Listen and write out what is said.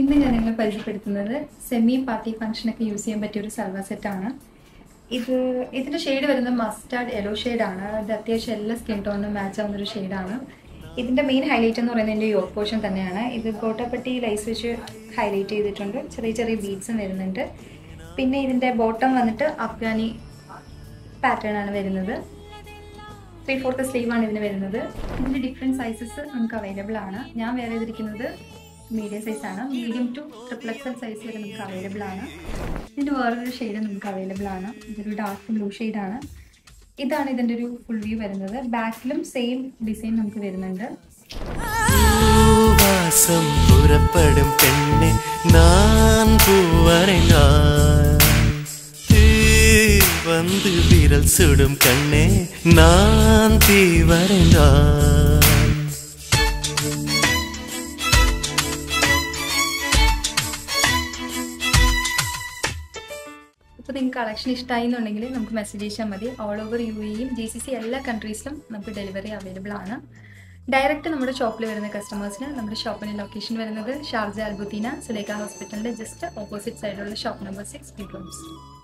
ഇന്ന് ഞാൻ നിങ്ങളെ പരിചയപ്പെടുത്തുന്നത് സെമി പാർട്ടി ഫംഗ്ഷനൊക്കെ യൂസ് ചെയ്യാൻ പറ്റിയ ഒരു സൽവാർ സെറ്റാണ്. ഇതിന്റെ ഷെയ്ഡ് വരുന്നത് മസ്റ്റാർഡ് യെല്ലോ ഷെയ്ഡാണ്. ഇത് അത്യാവശ്യം എല്ലാ സ്കിൻ ടോണിനും മാച്ച് ആവുന്ന ഒരു ഷെയ്ഡാണ്. ഇതിന്റെ മെയിൻ ഹൈലൈറ്റ് എന്ന് പറയുന്നത് ഇതിന്റെ യോക്ക് പോർഷൻ തന്നെയാണ്. ഇത് ഗോട്ടപ്പട്ടി ലൈസ് വെച്ച് ഹൈലൈറ്റ് ചെയ്തിട്ടുണ്ട്. ചെറിയ ചെറിയ ബീഡ്സും വരുന്നുണ്ട്. പിന്നെ ഇതിന്റെ ബോട്ടം വന്നിട്ട് അഫ്ഗാനി പാറ്റേൺ ആണ് വരുന്നത്. 3/4 സ്ലീവ് ആണ് ഇതിന് വരുന്നത്. ഇതിന്റെ ഡിഫറെന്റ് സൈസസ് നമുക്ക് അവൈലബിൾ ആണ്. ഞാൻ വേറെ ചെയ്തിരിക്കുന്നത് മീഡിയം സൈസ് ആണ്. മീഡിയം ടു XXL സൈസ് വരെ നമുക്ക് അവൈലബിൾ ആണ്. ഇതിന്റെ വേറൊരു ഷെയ്ഡ് നമുക്ക് അവൈലബിൾ ആണ്. ഇതൊരു ഡാർക്ക് ബ്ലൂ ഷെയ്ഡാണ്. ഇതാണ് ഇതിന്റെ ഒരു ഫുൾ വ്യൂ വരുന്നത്. ബാക്കിലും സെയിം ഡിസൈൻ നമുക്ക് വരുന്നുണ്ട്. வந்து விரல் சுடும் கண்ணே நான் தீ வரைந்தாள். ഇപ്പോൾ നിങ്ങൾക്ക് കളക്ഷൻ ഇഷ്ടമായി എന്നുണ്ടെങ്കിൽ നമുക്ക് മെസ്സേജ് ചെയ്താൽ മതി. ഓൾ ഓവർ UAE GCC എല്ലാ കൺട്രീസിലും നമുക്ക് ഡെലിവറി അവൈലബിൾ ആണ്. ഡയറക്റ്റ് നമ്മുടെ ഷോപ്പിൽ വരുന്ന കസ്റ്റമേഴ്സിന് നമ്മുടെ ഷോപ്പിൻ്റെ ലൊക്കേഷൻ വരുന്നത് ഷാർജ അൽബുത്തീന സുലേഖ ഹോസ്പിറ്റലിൻ്റെ ജസ്റ്റ് ഓപ്പോസിറ്റ് സൈഡിലുള്ള ഷോപ്പ് നമ്പർ 6 ബെഡ്റൂംസ്.